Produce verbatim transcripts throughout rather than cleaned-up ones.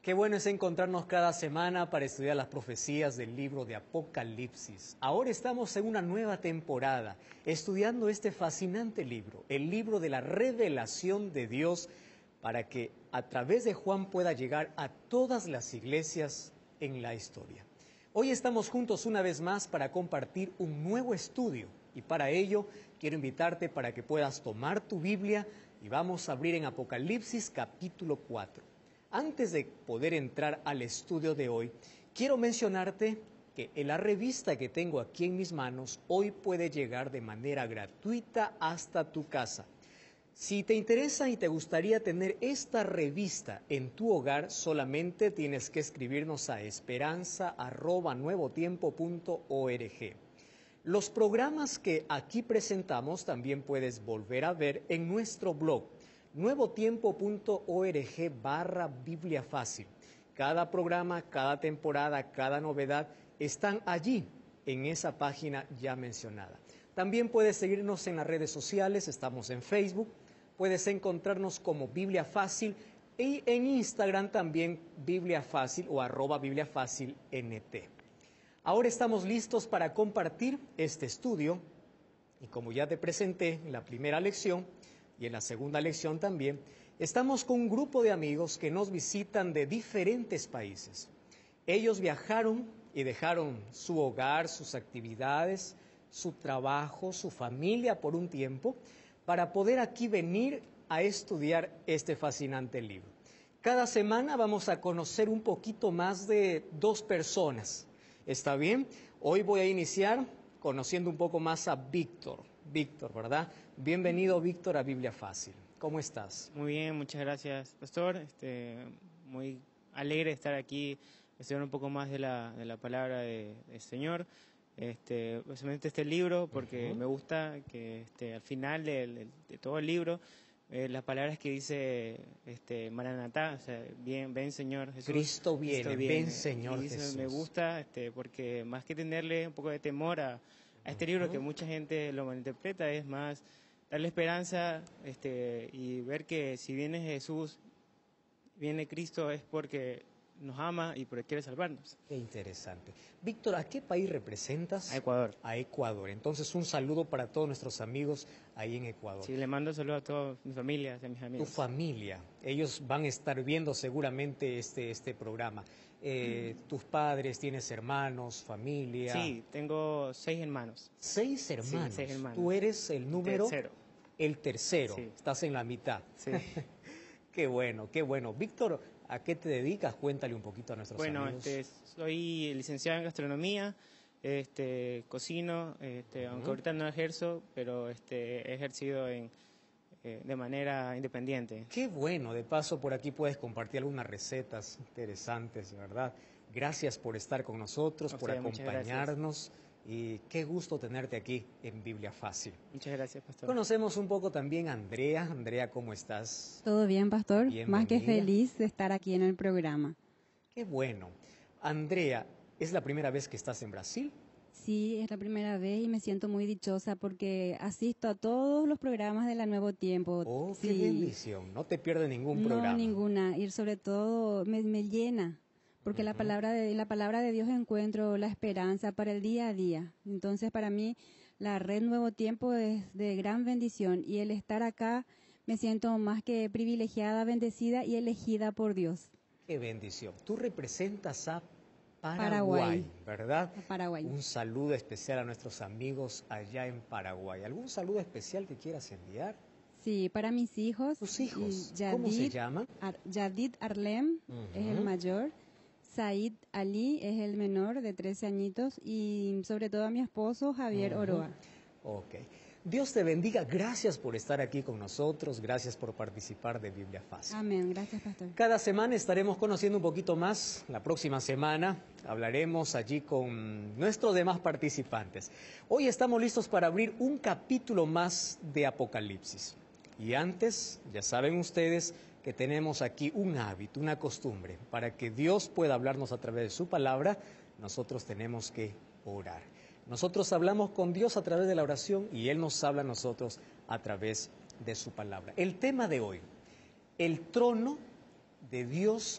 Qué bueno es encontrarnos cada semana para estudiar las profecías del libro de Apocalipsis. Ahora estamos en una nueva temporada, estudiando este fascinante libro, el libro de la revelación de Dios, para que a través de Juan pueda llegar a todas las iglesias en la historia. Hoy estamos juntos una vez más para compartir un nuevo estudio y para ello quiero invitarte para que puedas tomar tu Biblia y vamos a abrir en Apocalipsis capítulo cuatro. Antes de poder entrar al estudio de hoy, quiero mencionarte que en la revista que tengo aquí en mis manos hoy puede llegar de manera gratuita hasta tu casa. Si te interesa y te gustaría tener esta revista en tu hogar, solamente tienes que escribirnos a esperanza arroba nuevotiempo punto org. Los programas que aquí presentamos también puedes volver a ver en nuestro blog nuevotiempo punto org barra Biblia Fácil. Cada programa, cada temporada, cada novedad están allí en esa página ya mencionada. También puedes seguirnos en las redes sociales, estamos en Facebook, puedes encontrarnos como Biblia Fácil y en Instagram también Biblia Fácil o arroba Biblia Fácil N T. Ahora estamos listos para compartir este estudio y como ya te presenté en la primera lección, y en la segunda lección también, estamos con un grupo de amigos que nos visitan de diferentes países. Ellos viajaron y dejaron su hogar, sus actividades, su trabajo, su familia por un tiempo, para poder aquí venir a estudiar este fascinante libro. Cada semana vamos a conocer un poquito más de dos personas. ¿Está bien? Hoy voy a iniciar conociendo un poco más a Víctor. Víctor, ¿verdad? Bienvenido, Víctor, a Biblia Fácil. ¿Cómo estás? Muy bien, muchas gracias, pastor. Este, muy alegre de estar aquí, estudiar un poco más de la, de la palabra de, del Señor. Este, especialmente este libro, porque uh-huh. me gusta que este, al final de, de, de todo el libro, eh, las palabras que dice este, Maranatá, o sea, bien, ven Señor Jesús. Cristo viene, Cristo viene ven Señor y Jesús. Me gusta este, porque más que tenerle un poco de temor a, a este uh-huh. libro que mucha gente lo malinterpreta, es más darle esperanza este, y ver que si viene Jesús, viene Cristo es porque nos ama y porque quiere salvarnos. Qué interesante. Víctor, ¿a qué país representas? A Ecuador. A Ecuador. Entonces, un saludo para todos nuestros amigos ahí en Ecuador. Sí, le mando un saludo a toda mi familia, a mis amigos. Tu familia. Ellos van a estar viendo seguramente este, este programa. Eh, mm. ¿Tus padres, tienes hermanos, familia? Sí, tengo seis hermanos. ¿Seis hermanos? Sí, seis hermanos. ¿Tú eres el número? Tercero. El tercero. Sí. Estás en la mitad. Sí. Qué bueno, qué bueno. Víctor, ¿a qué te dedicas? Cuéntale un poquito a nuestros bueno, amigos. Bueno, este, soy licenciado en gastronomía, este, cocino, este, uh-huh. aunque ahorita no ejerzo, pero este, he ejercido en, eh, de manera independiente. Qué bueno, de paso por aquí puedes compartir algunas recetas interesantes, ¿verdad? Gracias por estar con nosotros, o por sea, acompañarnos. Y qué gusto tenerte aquí en Biblia Fácil. Muchas gracias, pastor. Conocemos un poco también a Andrea. Andrea, ¿cómo estás? Todo bien, pastor. Bienvenida. Más que feliz de estar aquí en el programa. Qué bueno. Andrea, ¿es la primera vez que estás en Brasil? Sí, es la primera vez y me siento muy dichosa porque asisto a todos los programas de la Nuevo Tiempo. Oh, sí. qué bendición. No te pierdes ningún programa. No, ninguna. Y sobre todo me, me llena. Porque uh-huh. la palabra de la palabra de Dios encuentro la esperanza para el día a día. Entonces, para mí, la red Nuevo Tiempo es de gran bendición. Y el estar acá, me siento más que privilegiada, bendecida y elegida por Dios. ¡Qué bendición! Tú representas a Paraguay, Paraguay. ¿verdad? A Paraguay. Un saludo especial a nuestros amigos allá en Paraguay. ¿Algún saludo especial que quieras enviar? Sí, para mis hijos. ¿Tus hijos? Yadid, ¿Cómo se llaman? Ar, Yadid Arlem uh-huh. es el mayor. Said Ali es el menor de trece añitos y sobre todo a mi esposo Javier uh-huh. Oroa. Ok. Dios te bendiga. Gracias por estar aquí con nosotros. Gracias por participar de Biblia Fácil. Amén. Gracias, pastor. Cada semana estaremos conociendo un poquito más. La próxima semana hablaremos allí con nuestros demás participantes. Hoy estamos listos para abrir un capítulo más de Apocalipsis. Y antes, ya saben ustedes que tenemos aquí un hábito, una costumbre. Para que Dios pueda hablarnos a través de su palabra, nosotros tenemos que orar. Nosotros hablamos con Dios a través de la oración y Él nos habla a nosotros a través de su palabra. El tema de hoy, el trono de Dios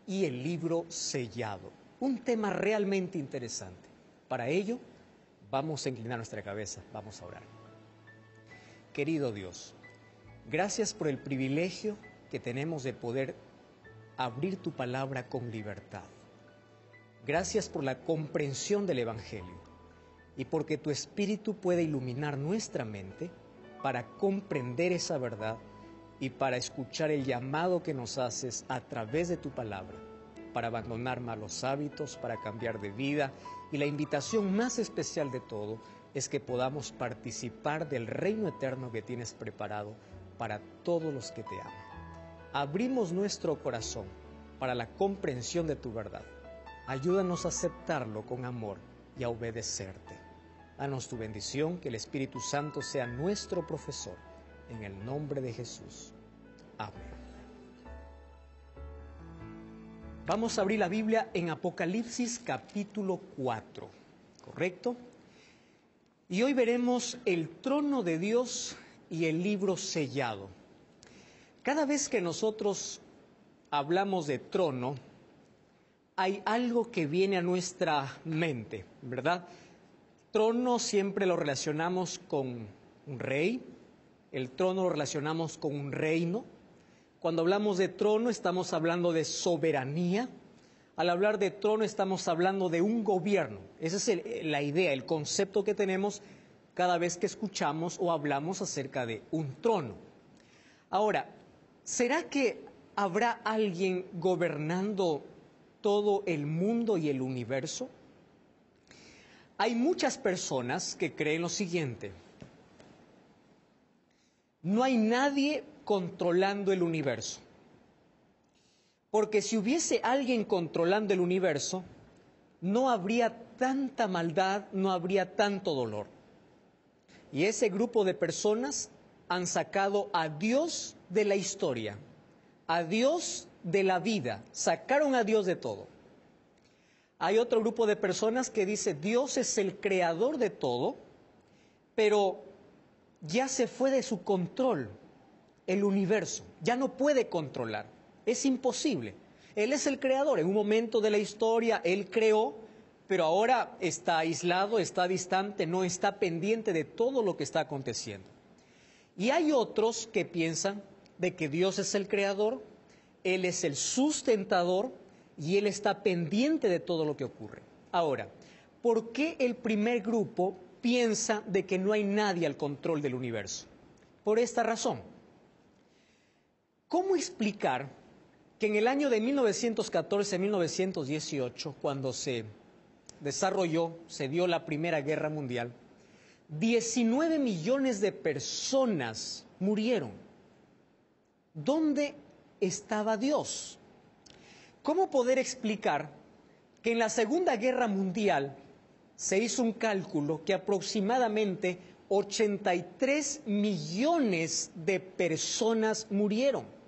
y el libro sellado. Un tema realmente interesante. Para ello, vamos a inclinar nuestra cabeza, vamos a orar. Querido Dios, gracias por el privilegio que tenemos de poder abrir tu palabra con libertad. Gracias por la comprensión del Evangelio y porque tu Espíritu puede iluminar nuestra mente para comprender esa verdad y para escuchar el llamado que nos haces a través de tu palabra, para abandonar malos hábitos, para cambiar de vida, y la invitación más especial de todo es que podamos participar del reino eterno que tienes preparado para todos los que te aman. Abrimos nuestro corazón para la comprensión de tu verdad. Ayúdanos a aceptarlo con amor y a obedecerte. Danos tu bendición, que el Espíritu Santo sea nuestro profesor. En el nombre de Jesús. Amén. Vamos a abrir la Biblia en Apocalipsis capítulo cuatro, ¿correcto? Y hoy veremos el trono de Dios y el libro sellado. Cada vez que nosotros hablamos de trono, hay algo que viene a nuestra mente, ¿verdad? Trono siempre lo relacionamos con un rey. El trono lo relacionamos con un reino. Cuando hablamos de trono estamos hablando de soberanía. Al hablar de trono estamos hablando de un gobierno. Esa es el, la idea, el concepto que tenemos cada vez que escuchamos o hablamos acerca de un trono. Ahora, ¿será que habrá alguien gobernando todo el mundo y el universo? Hay muchas personas que creen lo siguiente: no hay nadie controlando el universo. Porque si hubiese alguien controlando el universo, no habría tanta maldad, no habría tanto dolor. Y ese grupo de personas han sacado a Dios de la historia, a Dios de la vida, sacaron a Dios de todo. Hay otro grupo de personas que dice Dios es el creador de todo, pero ya se fue de su control el universo, ya no puede controlar, es imposible. Él es el creador, en un momento de la historia Él creó, pero ahora está aislado, está distante, no está pendiente de todo lo que está aconteciendo. Y hay otros que piensan de que Dios es el creador, Él es el sustentador y Él está pendiente de todo lo que ocurre. Ahora, ¿por qué el primer grupo piensa de que no hay nadie al control del universo? Por esta razón. ¿Cómo explicar que en el año de mil novecientos catorce a mil novecientos dieciocho, cuando se desarrolló, se dio la Primera Guerra Mundial, diecinueve millones de personas murieron? ¿Dónde estaba Dios? ¿Cómo poder explicar que en la Segunda Guerra Mundial se hizo un cálculo que aproximadamente ochenta y tres millones de personas murieron?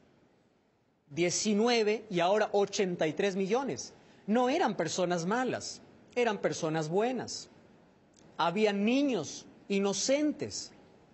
diecinueve y ahora ochenta y tres millones. No eran personas malas, eran personas buenas. Había niños inocentes.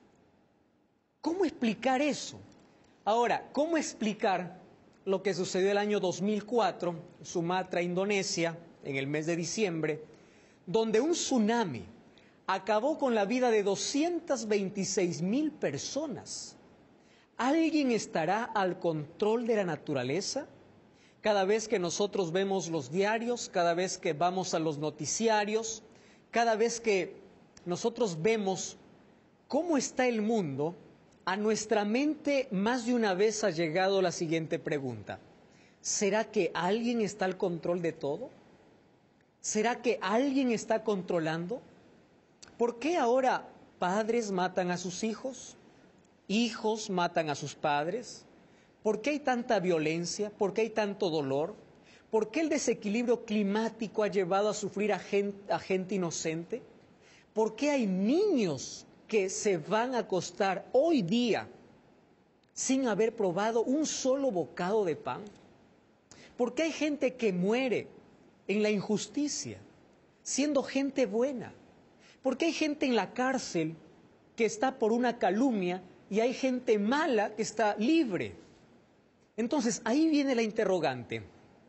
¿Cómo explicar eso? Ahora, ¿cómo explicar lo que sucedió el año dos mil cuatro, Sumatra, Indonesia, en el mes de diciembre, donde un tsunami acabó con la vida de doscientas veintiséis mil personas? ¿Alguien estará al control de la naturaleza? Cada vez que nosotros vemos los diarios, cada vez que vamos a los noticiarios, cada vez que nosotros vemos cómo está el mundo, a nuestra mente más de una vez ha llegado la siguiente pregunta: ¿será que alguien está al control de todo? ¿Será que alguien está controlando? ¿Por qué ahora padres matan a sus hijos? ¿Hijos matan a sus padres? ¿Por qué hay tanta violencia? ¿Por qué hay tanto dolor? ¿Por qué el desequilibrio climático ha llevado a sufrir a gente, a gente inocente? ¿Por qué hay niños que se van a acostar hoy día sin haber probado un solo bocado de pan? ¿Por qué hay gente que muere en la injusticia, siendo gente buena? ¿Por qué hay gente en la cárcel que está por una calumnia y hay gente mala que está libre? Entonces, ahí viene la interrogante.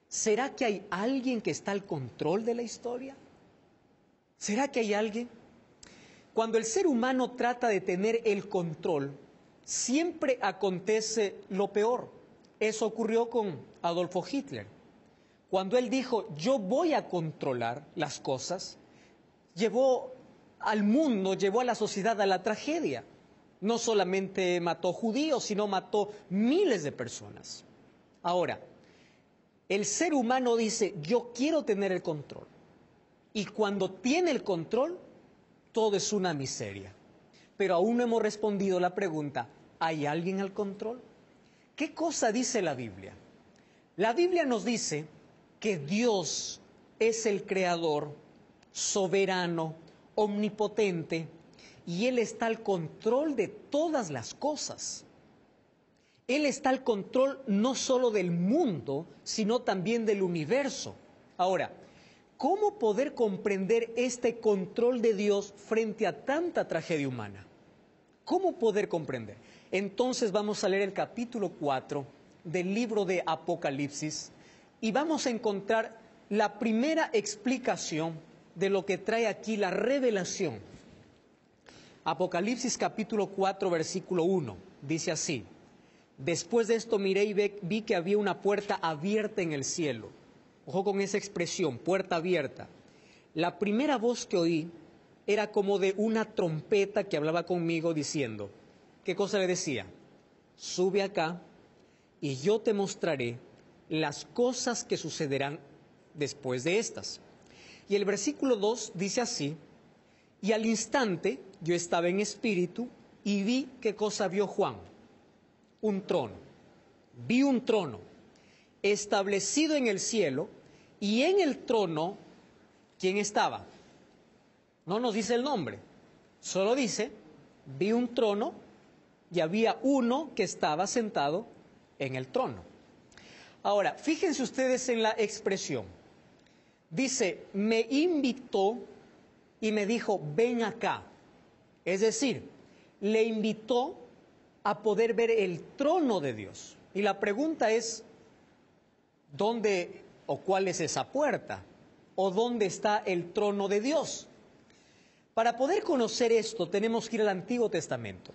¿Será que hay alguien que está al control de la historia? ¿Será que hay alguien? Cuando el ser humano trata de tener el control, siempre acontece lo peor. Eso ocurrió con Adolfo Hitler. Cuando él dijo, yo voy a controlar las cosas, llevó al mundo, llevó a la sociedad a la tragedia. No solamente mató judíos, sino mató miles de personas. Ahora, el ser humano dice, yo quiero tener el control. Y cuando tiene el control, todo es una miseria. Pero aún no hemos respondido la pregunta, ¿hay alguien al control? ¿Qué cosa dice la Biblia? La Biblia nos dice que Dios es el creador, soberano, omnipotente, y Él está al control de todas las cosas. Él está al control no solo del mundo, sino también del universo. Ahora, ¿cómo poder comprender este control de Dios frente a tanta tragedia humana? ¿Cómo poder comprender? Entonces vamos a leer el capítulo cuatro del libro de Apocalipsis y vamos a encontrar la primera explicación de lo que trae aquí la revelación. Apocalipsis capítulo cuatro, versículo uno, dice así: después de esto miré y vi que había una puerta abierta en el cielo. Ojo con esa expresión, puerta abierta. La primera voz que oí era como de una trompeta que hablaba conmigo diciendo, ¿qué cosa le decía? Sube acá y yo te mostraré las cosas que sucederán después de estas. Y el versículo dos dice así: y al instante yo estaba en espíritu y vi, ¿qué cosa vio Juan? Un trono. Vi un trono establecido en el cielo, y en el trono, ¿quién estaba? No nos dice el nombre, solo dice, vi un trono y había uno que estaba sentado en el trono. Ahora, fíjense ustedes en la expresión. Dice, me invitó y me dijo, ven acá. Es decir, le invitó a poder ver el trono de Dios. Y la pregunta es, ¿dónde o cuál es esa puerta? ¿O dónde está el trono de Dios? Para poder conocer esto, tenemos que ir al Antiguo Testamento.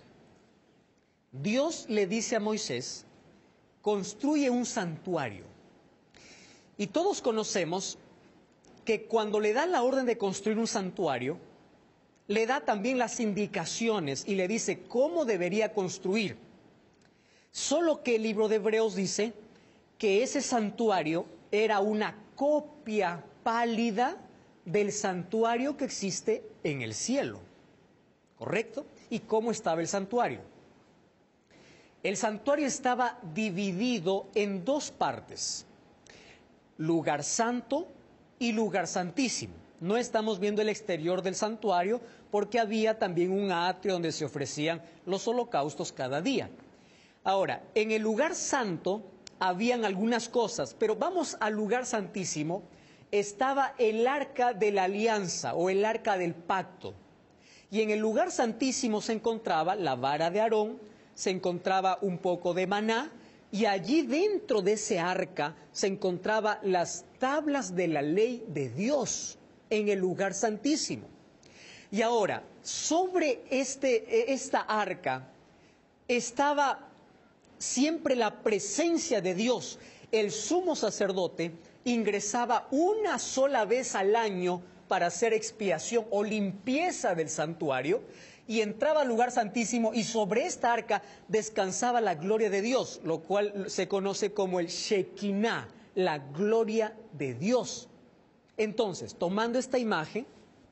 Dios le dice a Moisés, construye un santuario. Y todos conocemos que cuando le da la orden de construir un santuario, le da también las indicaciones y le dice cómo debería construir. Solo que el libro de Hebreos dice que ese santuario era una copia pálida del santuario que existe en el cielo. ¿Correcto? ¿Y cómo estaba el santuario? El santuario estaba dividido en dos partes, lugar santo y lugar santísimo. No estamos viendo el exterior del santuario porque había también un atrio donde se ofrecían los holocaustos cada día. Ahora, en el lugar santo habían algunas cosas, pero vamos al lugar santísimo. Estaba el arca de la alianza o el arca del pacto. Y en el lugar santísimo se encontraba la vara de Aarón, se encontraba un poco de maná, y allí dentro de ese arca se encontraban las tablas de la ley de Dios en el lugar santísimo. Y ahora, sobre este, esta arca estaba siempre la presencia de Dios. El sumo sacerdote ingresaba una sola vez al año para hacer expiación o limpieza del santuario, y entraba al lugar santísimo, y sobre esta arca descansaba la gloria de Dios, lo cual se conoce como el Shekinah, la gloria de Dios. Entonces, tomando esta imagen,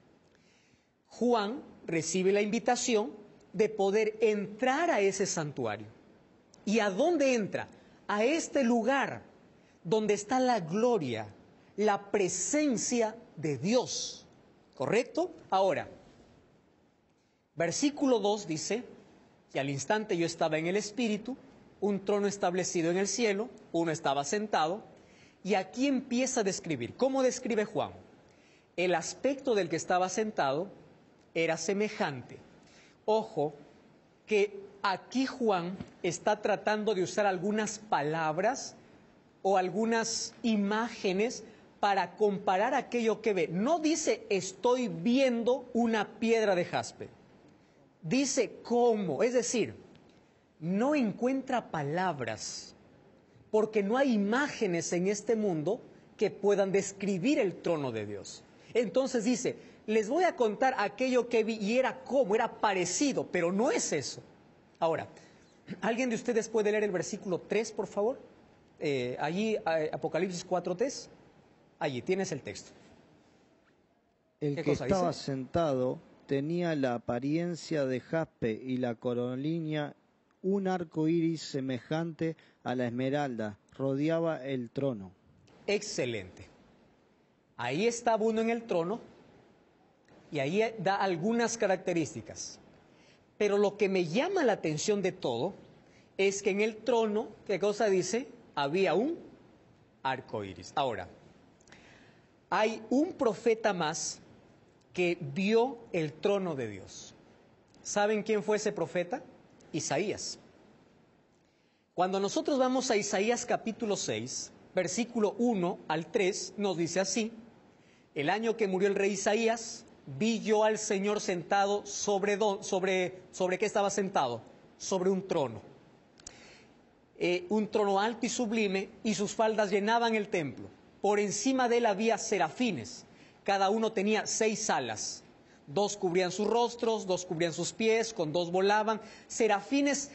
Juan recibe la invitación de poder entrar a ese santuario. ¿Y a dónde entra? A este lugar donde está la gloria, la presencia de Dios. ¿Correcto? Ahora, versículo dos dice, y al instante yo estaba en el Espíritu, un trono establecido en el cielo, uno estaba sentado, y aquí empieza a describir. ¿Cómo describe Juan? El aspecto del que estaba sentado era semejante. Ojo, que aquí Juan está tratando de usar algunas palabras o algunas imágenes para comparar aquello que ve. No dice estoy viendo una piedra de jaspe. Dice cómo, es decir, no encuentra palabras, porque no hay imágenes en este mundo que puedan describir el trono de Dios. Entonces dice, les voy a contar aquello que vi y era como, era parecido, pero no es eso. Ahora, ¿alguien de ustedes puede leer el versículo tres, por favor? Eh, allí, eh, Apocalipsis cuatro tres. Allí, tienes el texto. El que estaba dice? sentado tenía la apariencia de jaspe y la coronilla un arco iris semejante a la esmeralda, rodeaba el trono. Excelente. Ahí estaba uno en el trono y ahí da algunas características. Pero lo que me llama la atención de todo es que en el trono, ¿qué cosa dice? Había un arco iris. Ahora, hay un profeta más que vio el trono de Dios. ¿Saben quién fue ese profeta? Isaías. Cuando nosotros vamos a Isaías capítulo seis, versículo uno al tres, nos dice así: el año que murió el rey Isaías, vi yo al Señor sentado sobre, do, sobre, sobre ¿qué estaba sentado? Sobre un trono. Eh, un trono alto y sublime, y sus faldas llenaban el templo. Por encima de él había serafines, cada uno tenía seis alas. Dos cubrían sus rostros, dos cubrían sus pies, con dos volaban. Serafines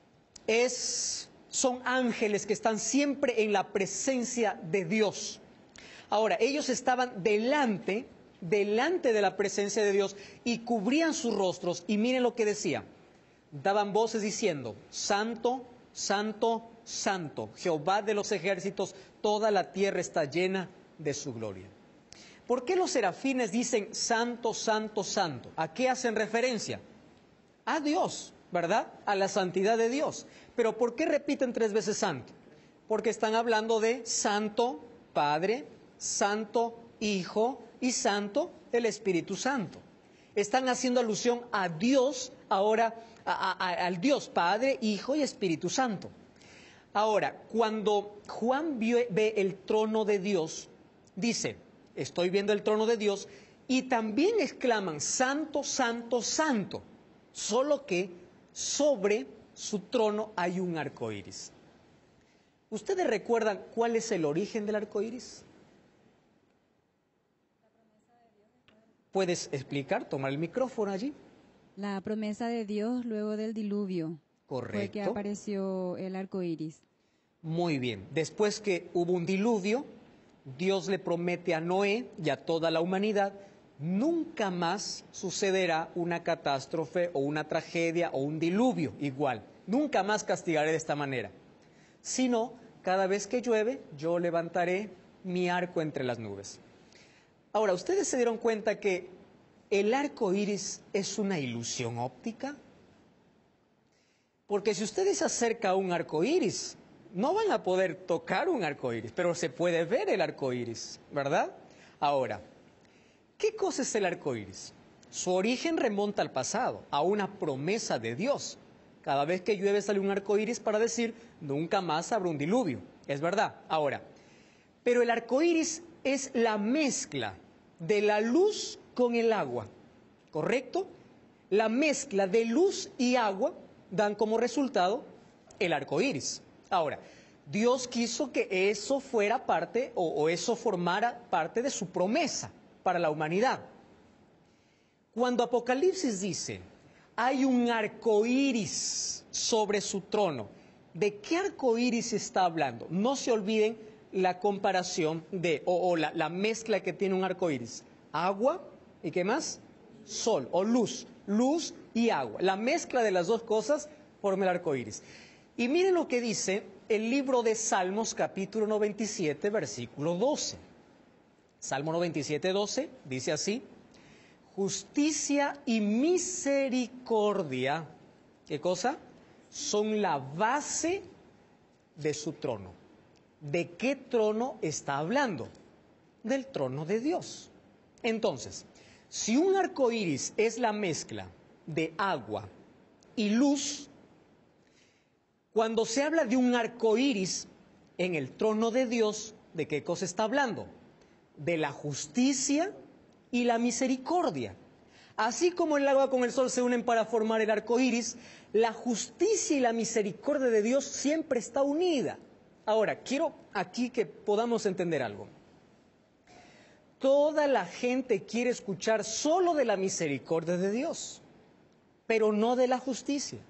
es, son ángeles que están siempre en la presencia de Dios. Ahora, ellos estaban delante, delante de la presencia de Dios y cubrían sus rostros. Y miren lo que decía. Daban voces diciendo, Santo, Santo, Santo, Jehová de los ejércitos, toda la tierra está llena de su gloria. ¿Por qué los serafines dicen Santo, Santo, Santo? ¿A qué hacen referencia? A Dios, ¿verdad? A la santidad de Dios. Pero ¿por qué repiten tres veces Santo? Porque están hablando de Santo Padre, Santo Hijo y Santo el Espíritu Santo. Están haciendo alusión a Dios, ahora a, a, al Dios Padre, Hijo y Espíritu Santo. Ahora, cuando Juan vio, ve el trono de Dios, dice, estoy viendo el trono de Dios, y también exclaman, Santo, Santo, Santo, solo que sobre su trono hay un arco iris. ¿Ustedes recuerdan cuál es el origen del arco iris? ¿Puedes explicar? Tomar el micrófono allí. La promesa de Dios luego del diluvio. Correcto. Fue que apareció el arco iris. Muy bien. Después que hubo un diluvio, Dios le promete a Noé y a toda la humanidad, nunca más sucederá una catástrofe o una tragedia o un diluvio igual. Nunca más castigaré de esta manera. Sino, cada vez que llueve, yo levantaré mi arco entre las nubes. Ahora, ¿ustedes se dieron cuenta que el arco iris es una ilusión óptica? Porque si ustedes se acercan a un arco iris, no van a poder tocar un arco iris, pero se puede ver el arco iris, ¿verdad? Ahora, ¿qué cosa es el arco iris? Su origen remonta al pasado, a una promesa de Dios. Cada vez que llueve sale un arco iris para decir, nunca más habrá un diluvio. Es verdad. Ahora, pero el arco iris es la mezcla de la luz con el agua, ¿correcto? La mezcla de luz y agua dan como resultado el arco iris. Ahora, Dios quiso que eso fuera parte o, o eso formara parte de su promesa para la humanidad. Cuando Apocalipsis dice, hay un arco iris sobre su trono, ¿de qué arco iris está hablando? No se olviden la comparación de, o, o la, la mezcla que tiene un arco iris. Agua, ¿y qué más? Sol o luz, luz y agua. La mezcla de las dos cosas forma el arco iris. Y miren lo que dice el libro de Salmos, capítulo noventa y siete, versículo doce. Salmo noventa y siete, doce, dice así, justicia y misericordia, ¿qué cosa? Son la base de su trono. ¿De qué trono está hablando? Del trono de Dios. Entonces, si un arco iris es la mezcla de agua y luz, cuando se habla de un arco iris, en el trono de Dios, ¿de qué cosa está hablando? De la justicia y la misericordia. Así como el agua con el sol se unen para formar el arco iris, la justicia y la misericordia de Dios siempre está unida. Ahora, quiero aquí que podamos entender algo. Toda la gente quiere escuchar solo de la misericordia de Dios, pero no de la justicia.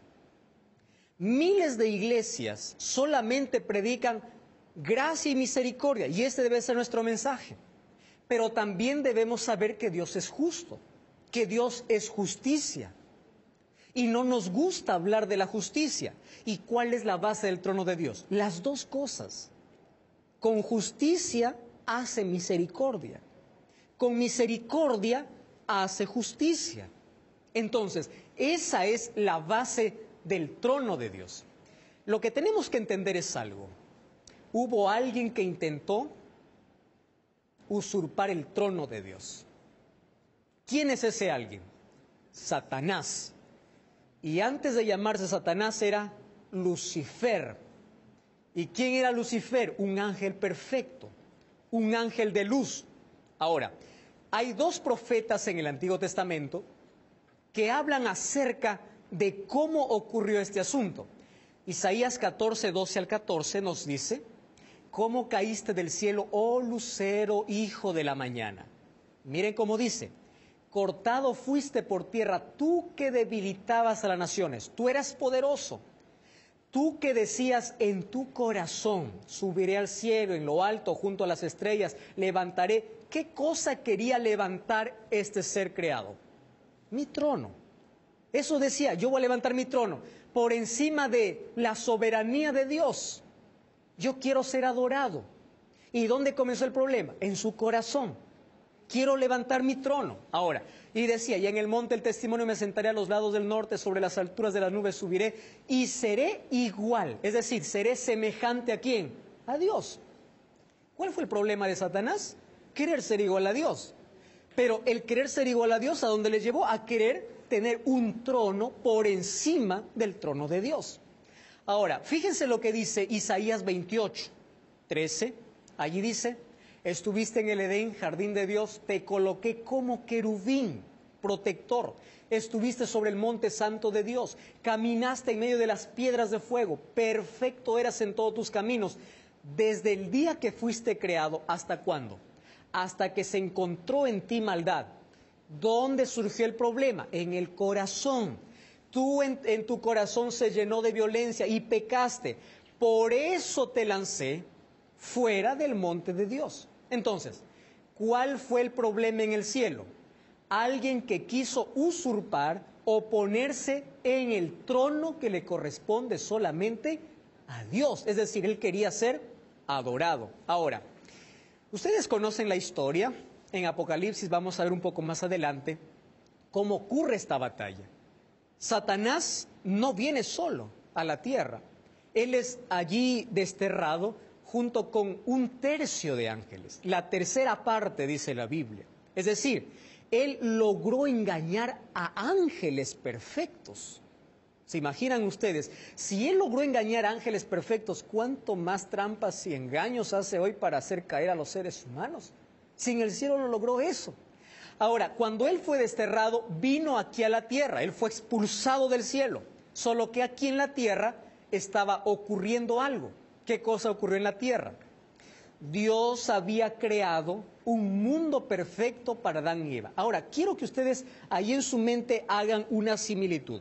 Miles de iglesias solamente predican gracia y misericordia, y este debe ser nuestro mensaje. Pero también debemos saber que Dios es justo, que Dios es justicia. Y no nos gusta hablar de la justicia. ¿Y cuál es la base del trono de Dios? Las dos cosas. Con justicia hace misericordia. Con misericordia hace justicia. Entonces, esa es la base del trono de Dios. Lo que tenemos que entender es algo. Hubo alguien que intentó usurpar el trono de Dios. ¿Quién es ese alguien? Satanás. Y antes de llamarse Satanás era Lucifer. ¿Y quién era Lucifer? Un ángel perfecto, un ángel de luz. Ahora, hay dos profetas en el Antiguo Testamento que hablan acerca de cómo ocurrió este asunto. Isaías catorce, doce al catorce nos dice: ¿cómo caíste del cielo, oh lucero, hijo de la mañana? Miren cómo dice: cortado fuiste por tierra, tú que debilitabas a las naciones, tú eras poderoso, tú que decías en tu corazón, subiré al cielo, en lo alto, junto a las estrellas, levantaré. ¿Qué cosa quería levantar este ser creado? Mi trono. Eso decía, yo voy a levantar mi trono por encima de la soberanía de Dios. Yo quiero ser adorado. ¿Y dónde comenzó el problema? En su corazón. Quiero levantar mi trono. Ahora, y decía, y en el monte del testimonio me sentaré a los lados del norte, sobre las alturas de las nubes subiré, y seré igual. Es decir, seré semejante a ¿quién? A Dios. ¿Cuál fue el problema de Satanás? Querer ser igual a Dios. Pero el querer ser igual a Dios, ¿a dónde le llevó? A querer tener un trono por encima del trono de Dios. Ahora, fíjense lo que dice Isaías veintiocho, trece. Allí dice: estuviste en el Edén, jardín de Dios, te coloqué como querubín, protector. Estuviste sobre el monte santo de Dios, caminaste en medio de las piedras de fuego, perfecto eras en todos tus caminos. Desde el día que fuiste creado, ¿hasta cuándo? Hasta que se encontró en ti maldad. ¿Dónde surgió el problema? En el corazón. Tú en, en tu corazón se llenó de violencia y pecaste. Por eso te lancé fuera del monte de Dios. Entonces, ¿cuál fue el problema en el cielo? Alguien que quiso usurpar o ponerse en el trono que le corresponde solamente a Dios. Es decir, él quería ser adorado. Ahora, ustedes conocen la historia. En Apocalipsis vamos a ver un poco más adelante cómo ocurre esta batalla. Satanás no viene solo a la tierra. Él es allí desterrado junto con un tercio de ángeles. La tercera parte, dice la Biblia. Es decir, él logró engañar a ángeles perfectos. ¿Se imaginan ustedes? Si él logró engañar a ángeles perfectos, ¿cuánto más trampas y engaños hace hoy para hacer caer a los seres humanos? Si en el cielo no logró eso. Ahora, cuando él fue desterrado, vino aquí a la tierra. Él fue expulsado del cielo. Solo que aquí en la tierra estaba ocurriendo algo. ¿Qué cosa ocurrió en la tierra? Dios había creado un mundo perfecto para Adán y Eva. Ahora, quiero que ustedes ahí en su mente hagan una similitud.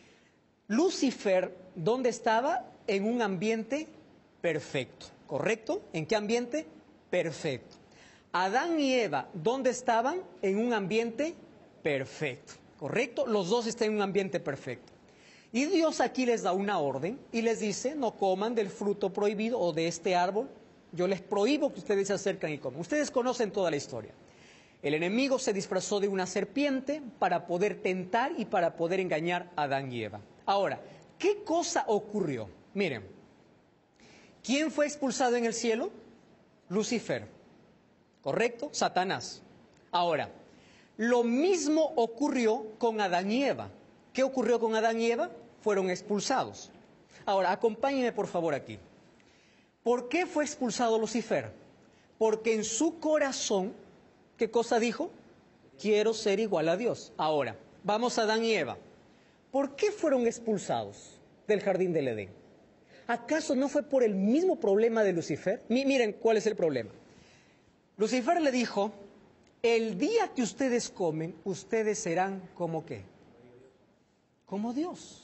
Lucifer, ¿dónde estaba? En un ambiente perfecto, ¿correcto? ¿En qué ambiente? Perfecto. Adán y Eva, ¿dónde estaban? En un ambiente perfecto, ¿correcto? Los dos están en un ambiente perfecto. Y Dios aquí les da una orden y les dice: no coman del fruto prohibido o de este árbol. Yo les prohíbo que ustedes se acerquen y coman. Ustedes conocen toda la historia. El enemigo se disfrazó de una serpiente para poder tentar y para poder engañar a Adán y Eva. Ahora, ¿qué cosa ocurrió? Miren, ¿quién fue expulsado en el cielo? Lucifer, ¿correcto? Satanás. Ahora, lo mismo ocurrió con Adán y Eva. ¿Qué ocurrió con Adán y Eva? Fueron expulsados. Ahora, acompáñenme por favor aquí. ¿Por qué fue expulsado Lucifer? Porque en su corazón, ¿qué cosa dijo? Quiero ser igual a Dios. Ahora, vamos a Adán y Eva. ¿Por qué fueron expulsados del jardín del Edén? ¿Acaso no fue por el mismo problema de Lucifer? M- miren cuál es el problema. Lucifer le dijo, el día que ustedes comen, ustedes serán como ¿qué? Como Dios.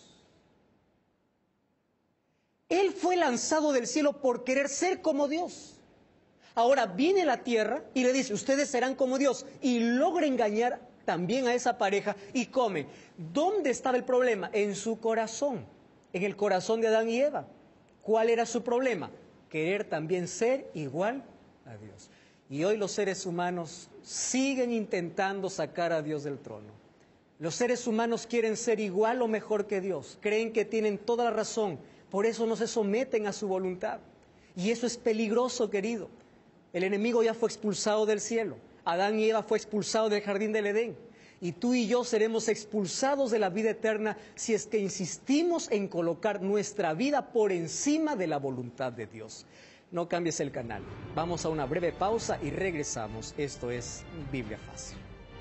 Él fue lanzado del cielo por querer ser como Dios. Ahora viene la tierra y le dice, ustedes serán como Dios. Y logra engañar también a esa pareja y comen. ¿Dónde estaba el problema? En su corazón, en el corazón de Adán y Eva. ¿Cuál era su problema? Querer también ser igual a Dios. Y hoy los seres humanos siguen intentando sacar a Dios del trono. Los seres humanos quieren ser igual o mejor que Dios. Creen que tienen toda la razón. Por eso no se someten a su voluntad. Y eso es peligroso, querido. El enemigo ya fue expulsado del cielo. Adán y Eva fue expulsado del jardín del Edén. Y tú y yo seremos expulsados de la vida eterna si es que insistimos en colocar nuestra vida por encima de la voluntad de Dios. No cambies el canal. Vamos a una breve pausa y regresamos. Esto es Biblia Fácil.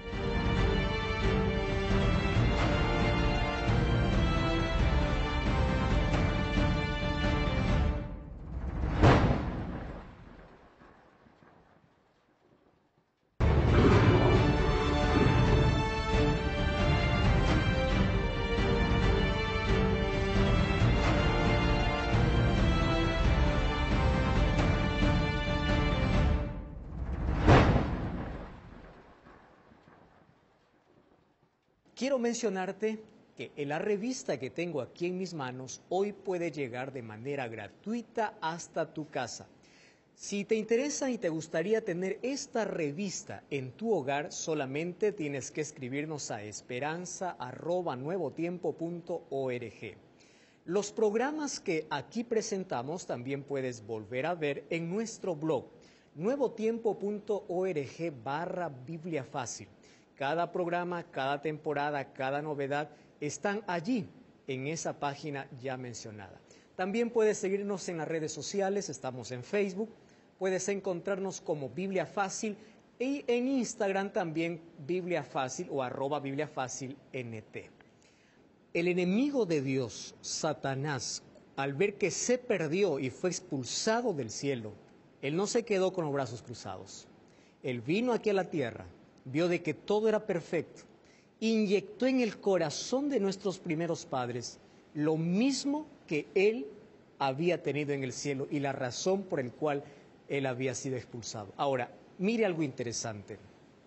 Quiero mencionarte que en la revista que tengo aquí en mis manos hoy puede llegar de manera gratuita hasta tu casa. Si te interesa y te gustaría tener esta revista en tu hogar, solamente tienes que escribirnos a esperanza arroba nuevotiempo punto org. Los programas que aquí presentamos también puedes volver a ver en nuestro blog nuevotiempo punto org barra Biblia Fácil. Cada programa, cada temporada, cada novedad están allí en esa página ya mencionada. También puedes seguirnos en las redes sociales, estamos en Facebook, puedes encontrarnos como Biblia Fácil y en Instagram también Biblia Fácil o arroba Biblia Fácil N T. El enemigo de Dios, Satanás, al ver que se perdió y fue expulsado del cielo, él no se quedó con los brazos cruzados. Él vino aquí a la tierra, vio de que todo era perfecto, inyectó en el corazón de nuestros primeros padres lo mismo que él había tenido en el cielo y la razón por la cual él había sido expulsado. Ahora, mire algo interesante.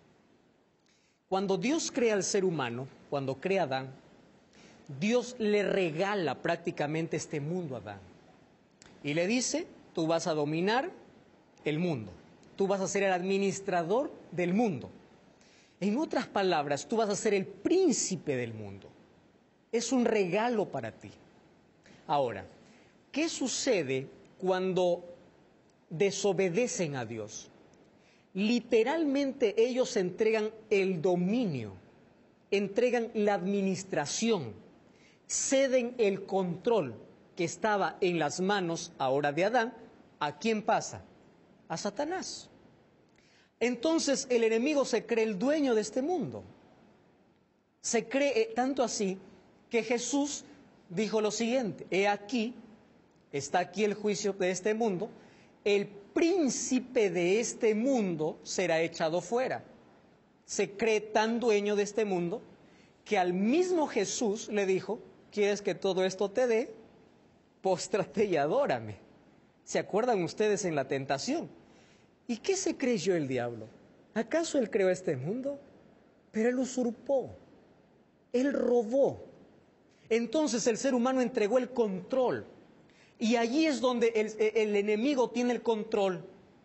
Cuando Dios crea al ser humano, cuando crea a Adán, Dios le regala prácticamente este mundo a Adán. Y le dice, tú vas a dominar el mundo, tú vas a ser el administrador del mundo. En otras palabras, tú vas a ser el príncipe del mundo. Es un regalo para ti. Ahora, ¿qué sucede cuando desobedecen a Dios? Literalmente ellos entregan el dominio, entregan la administración, ceden el control que estaba en las manos ahora de Adán. ¿A quién pasa? A Satanás. Entonces el enemigo se cree el dueño de este mundo. Se cree tanto así que Jesús dijo lo siguiente: he aquí, está aquí el juicio de este mundo, el príncipe de este mundo será echado fuera. Se cree tan dueño de este mundo que al mismo Jesús le dijo, ¿quieres que todo esto te dé? Póstrate y adórame. ¿Se acuerdan ustedes en la tentación? ¿Y qué se creyó el diablo? ¿Acaso él creó este mundo? Pero él usurpó, él robó. Entonces el ser humano entregó el control. Y allí es donde el, el enemigo tiene el control.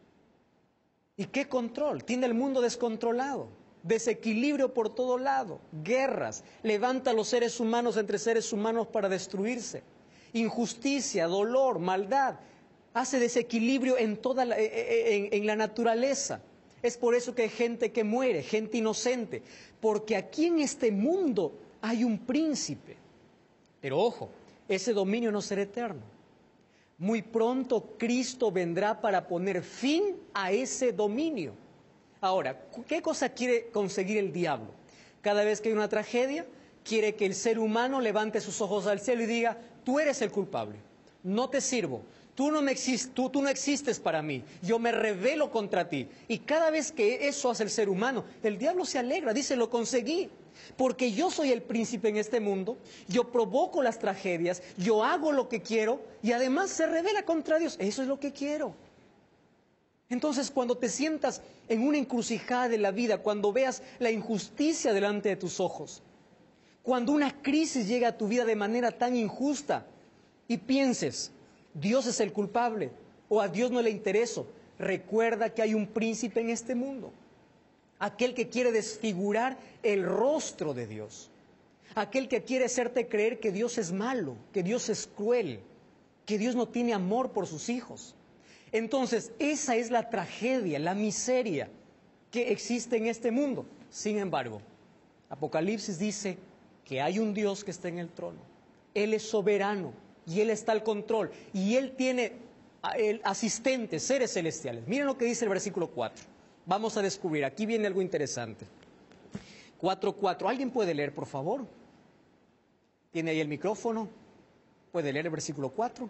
¿Y qué control? Tiene el mundo descontrolado, desequilibrio por todo lado, guerras, levanta a los seres humanos entre seres humanos para destruirse, injusticia, dolor, maldad. Hace desequilibrio en toda la, en, en la naturaleza. Es por eso que hay gente que muere, gente inocente, porque aquí en este mundo hay un príncipe. Pero ojo, ese dominio no será eterno. Muy pronto Cristo vendrá para poner fin a ese dominio. Ahora, ¿qué cosa quiere conseguir el diablo? Cada vez que hay una tragedia, quiere que el ser humano levante sus ojos al cielo y diga, tú eres el culpable, no te sirvo, tú no, me exist tú, tú no existes para mí, yo me rebelo contra ti. Y cada vez que eso hace el ser humano, el diablo se alegra, dice, lo conseguí. Porque yo soy el príncipe en este mundo, yo provoco las tragedias, yo hago lo que quiero y además se revela contra Dios. Eso es lo que quiero. Entonces, cuando te sientas en una encrucijada de la vida, cuando veas la injusticia delante de tus ojos, cuando una crisis llega a tu vida de manera tan injusta y pienses, Dios es el culpable o a Dios no le intereso, recuerda que hay un príncipe en este mundo. Aquel que quiere desfigurar el rostro de Dios. Aquel que quiere hacerte creer que Dios es malo, que Dios es cruel, que Dios no tiene amor por sus hijos. Entonces, esa es la tragedia, la miseria que existe en este mundo. Sin embargo, Apocalipsis dice que hay un Dios que está en el trono. Él es soberano y Él está al control. Y Él tiene asistentes, seres celestiales. Miren lo que dice el versículo cuatro. Vamos a descubrir, aquí viene algo interesante. cuatro cuatro, ¿alguien puede leer, por favor? ¿Tiene ahí el micrófono? ¿Puede leer el versículo cuatro?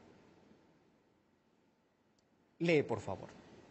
Lee, por favor.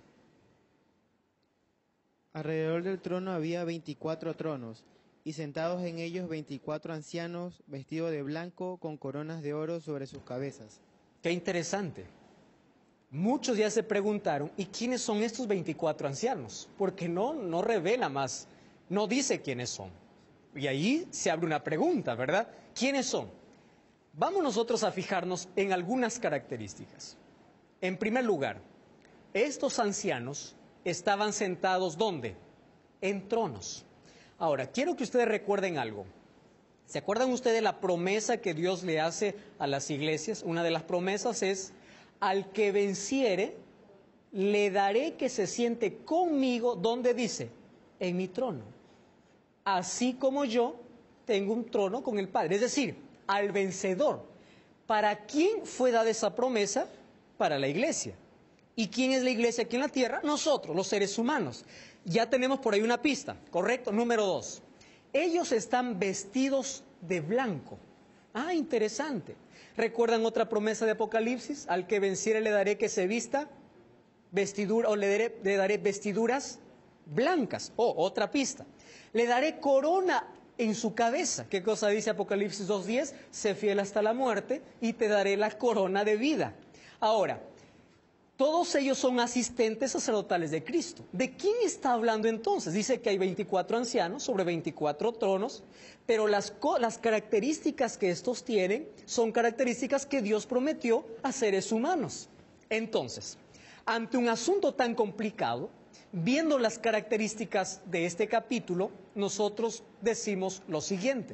Alrededor del trono había veinticuatro tronos, y sentados en ellos veinticuatro ancianos, vestidos de blanco, con coronas de oro sobre sus cabezas. Qué interesante. Muchos ya se preguntaron, ¿y quiénes son estos veinticuatro ancianos? Porque no, no revela más, no dice quiénes son. Y ahí se abre una pregunta, ¿verdad? ¿Quiénes son? Vamos nosotros a fijarnos en algunas características. En primer lugar, estos ancianos estaban sentados, ¿dónde? En tronos. Ahora, quiero que ustedes recuerden algo. ¿Se acuerdan ustedes de la promesa que Dios le hace a las iglesias? Una de las promesas es, al que venciere, le daré que se siente conmigo, ¿dónde dice? En mi trono. Así como yo tengo un trono con el Padre. Es decir, al vencedor. ¿Para quién fue dada esa promesa? Para la iglesia. ¿Y quién es la iglesia aquí en la tierra? Nosotros, los seres humanos. Ya tenemos por ahí una pista, ¿correcto? Número dos. Ellos están vestidos de blanco. Ah, interesante. ¿Recuerdan otra promesa de Apocalipsis? Al que venciere le daré que se vista vestidura, o le daré, le daré vestiduras blancas. Oh, otra pista. Le daré corona en su cabeza. ¿Qué cosa dice Apocalipsis dos diez? Sé fiel hasta la muerte y te daré la corona de vida. Ahora, todos ellos son asistentes sacerdotales de Cristo. ¿De quién está hablando entonces? Dice que hay veinticuatro ancianos sobre veinticuatro tronos, pero las, las características que estos tienen son características que Dios prometió a seres humanos. Entonces, ante un asunto tan complicado, viendo las características de este capítulo, nosotros decimos lo siguiente: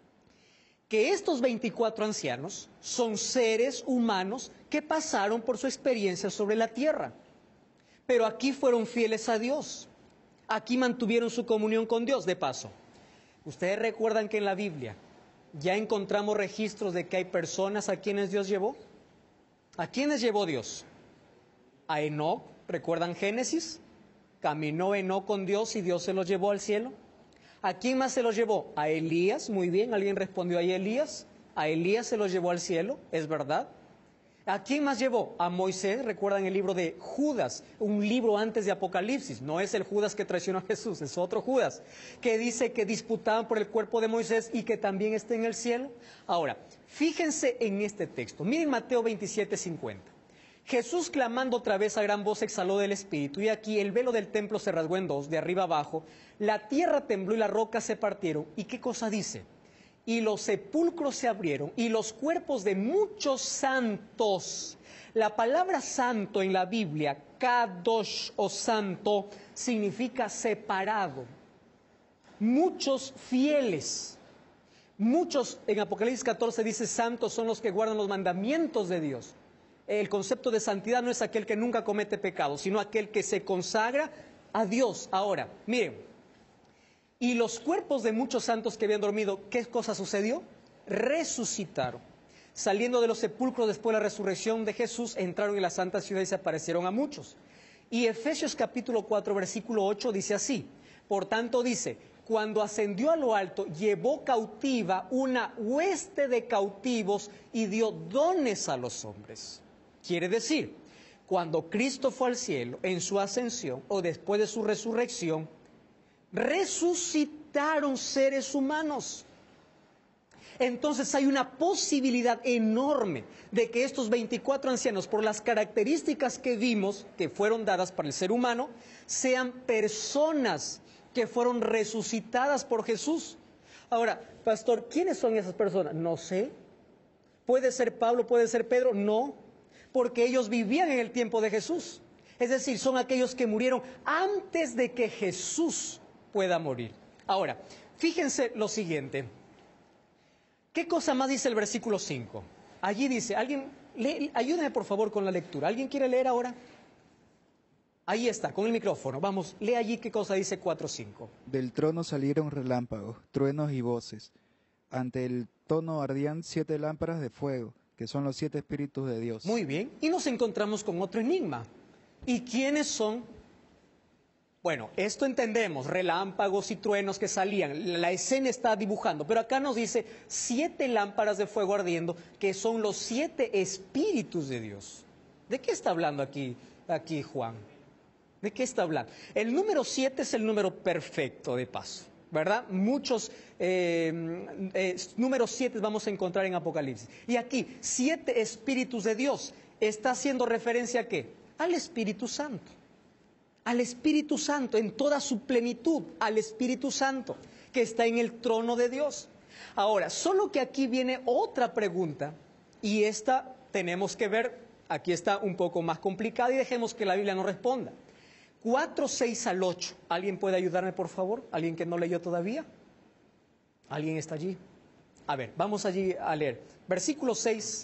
que estos veinticuatro ancianos son seres humanos que pasaron por su experiencia sobre la tierra. Pero aquí fueron fieles a Dios. Aquí mantuvieron su comunión con Dios. De paso, ¿ustedes recuerdan que en la Biblia ya encontramos registros de que hay personas a quienes Dios llevó? ¿A quiénes llevó Dios? A Enoc, ¿recuerdan Génesis? Caminó Enoc con Dios y Dios se los llevó al cielo. ¿A quién más se los llevó? A Elías, muy bien, alguien respondió ahí, Elías. A Elías se los llevó al cielo, es verdad. ¿A quién más llevó? A Moisés, recuerdan el libro de Judas, un libro antes de Apocalipsis. No es el Judas que traicionó a Jesús, es otro Judas, que dice que disputaban por el cuerpo de Moisés y que también está en el cielo. Ahora, fíjense en este texto, miren Mateo veintisiete cincuenta. Jesús, clamando otra vez a gran voz, exhaló del Espíritu, y aquí el velo del templo se rasgó en dos, de arriba abajo, la tierra tembló y las rocas se partieron. ¿Y qué cosa dice? Y los sepulcros se abrieron, y los cuerpos de muchos santos. La palabra santo en la Biblia, kadosh o santo, significa separado. Muchos fieles. Muchos, en Apocalipsis catorce dice, santos son los que guardan los mandamientos de Dios. El concepto de santidad no es aquel que nunca comete pecado, sino aquel que se consagra a Dios. Ahora, miren, y los cuerpos de muchos santos que habían dormido, ¿qué cosa sucedió? Resucitaron. saliendo de los sepulcros después de la resurrección de Jesús, entraron en la santa ciudad y se aparecieron a muchos. Y Efesios capítulo cuatro, versículo ocho dice así, por tanto dice, cuando ascendió a lo alto, llevó cautiva una hueste de cautivos y dio dones a los hombres. Quiere decir, cuando Cristo fue al cielo, en su ascensión o después de su resurrección, resucitaron seres humanos. Entonces hay una posibilidad enorme de que estos veinticuatro ancianos, por las características que vimos, que fueron dadas para el ser humano, sean personas que fueron resucitadas por Jesús. Ahora, pastor, ¿quiénes son esas personas? No sé. ¿Puede ser Pablo, puede ser Pedro? No, porque ellos vivían en el tiempo de Jesús. Es decir, son aquellos que murieron antes de que Jesús pueda morir. Ahora, fíjense lo siguiente. ¿Qué cosa más dice el versículo cinco? Allí dice, alguien, lee, ayúdame por favor con la lectura. ¿Alguien quiere leer ahora? Ahí está, con el micrófono. Vamos, lee allí qué cosa dice cuatro cinco. Del trono salieron relámpagos, truenos y voces. Ante el trono ardían siete lámparas de fuego, que son los siete espíritus de Dios. Muy bien, y nos encontramos con otro enigma. ¿Y quiénes son? Bueno, esto entendemos, relámpagos y truenos que salían, la escena está dibujando, pero acá nos dice siete lámparas de fuego ardiendo, que son los siete espíritus de Dios. ¿De qué está hablando aquí, aquí Juan? ¿De qué está hablando? El número siete es el número perfecto, de paso, ¿verdad? Muchos eh, eh, números siete vamos a encontrar en Apocalipsis. Y aquí, siete espíritus de Dios, ¿está haciendo referencia a qué? Al Espíritu Santo. Al Espíritu Santo, en toda su plenitud, al Espíritu Santo, que está en el trono de Dios. Ahora, solo que aquí viene otra pregunta, y esta tenemos que ver, aquí está un poco más complicada, y dejemos que la Biblia nos responda. cuatro, seis al ocho, ¿alguien puede ayudarme por favor? ¿Alguien que no leyó todavía? ¿Alguien está allí? A ver, vamos allí a leer. Versículo seis,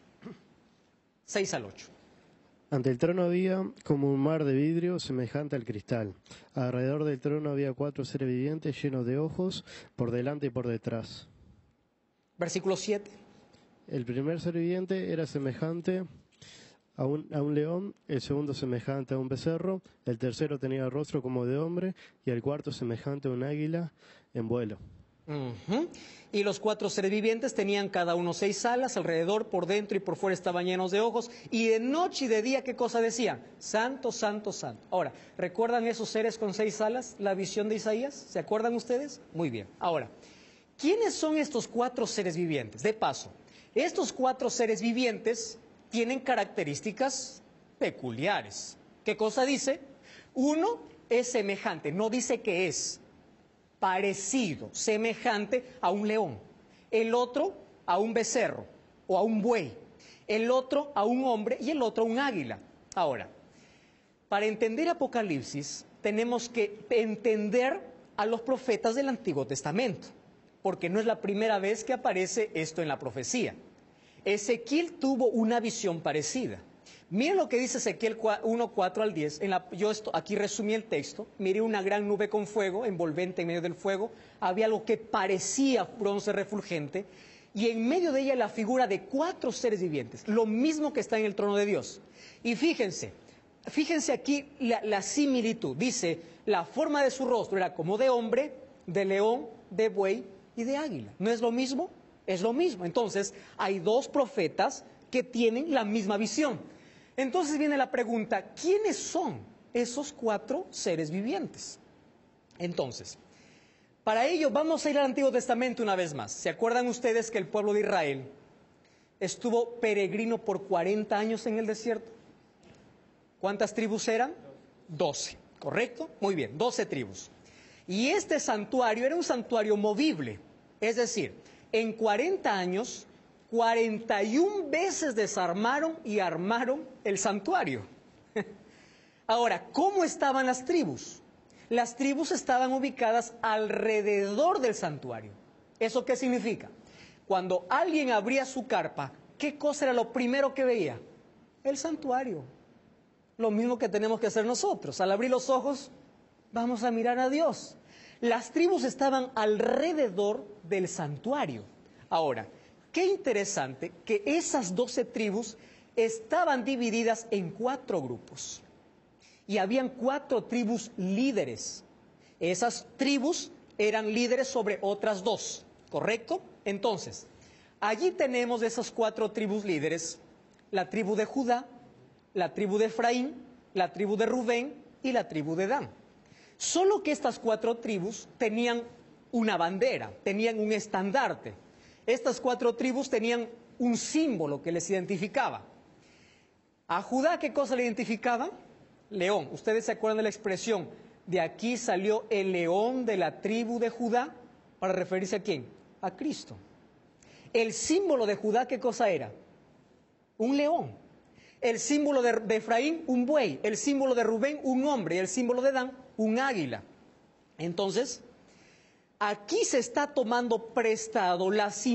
seis al ocho. Ante el trono había como un mar de vidrio semejante al cristal. Alrededor del trono había cuatro seres vivientes llenos de ojos por delante y por detrás. Versículo siete. El primer ser viviente era semejante a un, a un león, el segundo semejante a un becerro, el tercero tenía el rostro como de hombre y el cuarto semejante a un águila en vuelo. Uh-huh. Y los cuatro seres vivientes tenían cada uno seis alas, alrededor, por dentro y por fuera estaban llenos de ojos, y de noche y de día, ¿qué cosa decían? Santo, santo, santo. Ahora, ¿recuerdan esos seres con seis alas, la visión de Isaías? ¿Se acuerdan ustedes? Muy bien. Ahora, ¿quiénes son estos cuatro seres vivientes? De paso, estos cuatro seres vivientes tienen características peculiares. ¿Qué cosa dice? Uno es semejante, no dice que es. Parecido, semejante a un león, el otro a un becerro o a un buey, el otro a un hombre y el otro a un águila. Ahora, para entender Apocalipsis tenemos que entender a los profetas del Antiguo Testamento, porque no es la primera vez que aparece esto en la profecía. Ezequiel tuvo una visión parecida. Miren lo que dice Ezequiel uno, cuatro al diez. En la, yo esto, aquí resumí el texto. Miré una gran nube con fuego, envolvente en medio del fuego. Había algo que parecía bronce refulgente. Y en medio de ella la figura de cuatro seres vivientes. Lo mismo que está en el trono de Dios. Y fíjense, fíjense aquí la, la similitud. Dice, la forma de su rostro era como de hombre, de león, de buey y de águila. ¿No es lo mismo? Es lo mismo. Entonces, hay dos profetas que tienen la misma visión. Entonces viene la pregunta, ¿quiénes son esos cuatro seres vivientes? Entonces, para ello vamos a ir al Antiguo Testamento una vez más. ¿Se acuerdan ustedes que el pueblo de Israel estuvo peregrino por cuarenta años en el desierto? ¿Cuántas tribus eran? doce, ¿correcto? Muy bien, doce tribus. Y este santuario era un santuario movible, es decir, en cuarenta años... cuarenta y una veces desarmaron y armaron el santuario. Ahora, ¿cómo estaban las tribus? Las tribus estaban ubicadas alrededor del santuario. ¿Eso qué significa? Cuando alguien abría su carpa, ¿qué cosa era lo primero que veía? El santuario. Lo mismo que tenemos que hacer nosotros. Al abrir los ojos, vamos a mirar a Dios. Las tribus estaban alrededor del santuario. Ahora, qué interesante que esas doce tribus estaban divididas en cuatro grupos. Y habían cuatro tribus líderes. Esas tribus eran líderes sobre otras dos, ¿correcto? Entonces, allí tenemos esas cuatro tribus líderes, la tribu de Judá, la tribu de Efraín, la tribu de Rubén y la tribu de Dan. Solo que estas cuatro tribus tenían una bandera, tenían un estandarte. Estas cuatro tribus tenían un símbolo que les identificaba. A Judá, ¿qué cosa le identificaba? León. ¿Ustedes se acuerdan de la expresión? De aquí salió el león de la tribu de Judá, para referirse a quién? A Cristo. El símbolo de Judá, ¿qué cosa era? Un león. El símbolo de, de Efraín, un buey. El símbolo de Rubén, un hombre. Y el símbolo de Dan, un águila. Entonces, aquí se está tomando prestado las